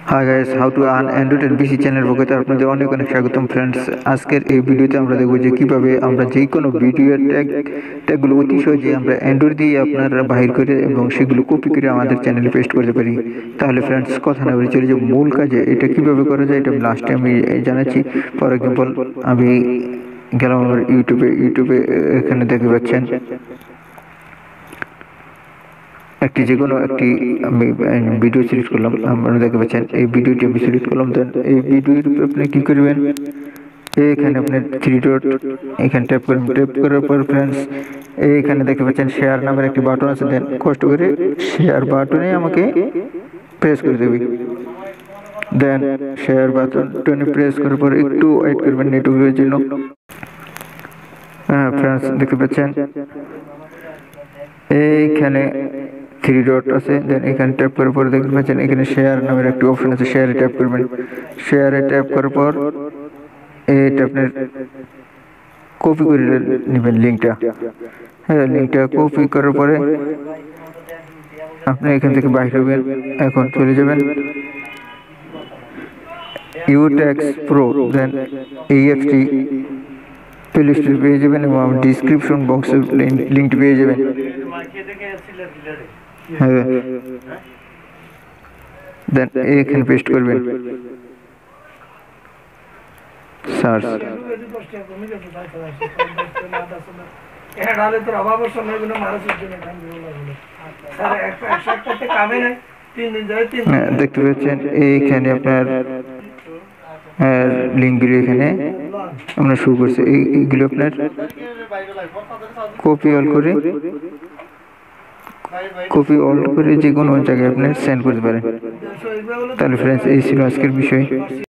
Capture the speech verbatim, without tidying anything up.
High guys, how to earn android and PC channel পক্ষে আপনাদের অনেক অনেক স্বাগতম ফ্রেন্ডস। আজকের এই ভিডিওতে আমরা দেখব যে কিভাবে আমরা যে কোনো ভিডিও ট্যাগ ট্যাগগুলো অতি সহজে আমরা অ্যান্ড্রয়েড দিয়ে আপনারা বাহির করে এবং সেগুলো কপি করে আমাদের চ্যানেলে পেস্ট করতে পারি। তাহলে ফ্রেন্ডস, কথা না বলে চলে যে মূল কাজে এটা কিভাবে করা যায় এটা লাস্টে আমি জানাচ্ছি। ফর এক্সাম্পল, আমি গেলাম আমার ইউটিউবে ইউটিউবে এখানে দেখতে পাচ্ছেন একটি যে কোনো একটি আমি ভিডিও সিলেক্ট করলাম। আপনারা দেখতে পাচ্ছেন এই ভিডিওটি আমি সিলেক্ট করলাম। দেন এই ভিডিওর উপরে আপনি কী করবেন, এখানে আপনার থ্রি ডট এখানে ট্যাপ করবেন। ট্যাপ করার পর ফ্রেন্ডস এইখানে দেখতে পাচ্ছেন শেয়ার নামের একটি বাটন আছে। দেন কষ্ট করে শেয়ার বাটনে আমাকে প্রেস করে দেবে। দেন শেয়ার বাটনে প্রেস করার পর একটু ওয়েট করবেন নেটওয়ার্কের জন্য। হ্যাঁ ফ্রেন্ডস, দেখতে পাচ্ছেন এইখানে থ্রি ডট আছে। দেন এখানে ট্যাপ করার পর দেখতে পাচ্ছেন এখানে শেয়ার নামের একটি অপশন আছে, শেয়ারে ট্যাপ করবেন। শেয়ারে ট্যাপ করার পর এইটা আপনার কপি করে নেবেন লিঙ্কটা। হ্যাঁ, লিঙ্কটা কপি করার পরে আপনি এখান থেকে বাইরে হবেন। এখন চলে যাবেন ইউটেক্স প্রো। দেন ইএফটি প্লে স্টোরে পেয়ে যাবেন এবং ডিসক্রিপশন বক্সে লিঙ্কটি পেয়ে যাবেন। হ্যাঁ, দেন এখানে পেস্ট করবেন, সার্চ। দেখতে পাচ্ছেন এইখানে আপনার লিঙ্কগুলো এখানে আমরা শুরু করছি। এইগুলো আপনার কপি অল করে কপি অল করে যে কোনো জায়গায় আপনি সেন্ড করতে পারেন। তাহলে ফ্রেন্ডস, এই ছিল আজকের বিষয়।